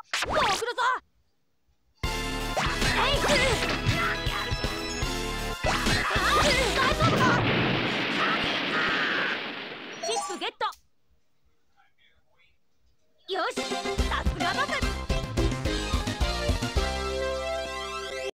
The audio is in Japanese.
もう送るぞ。大丈夫か。チップゲット。よし。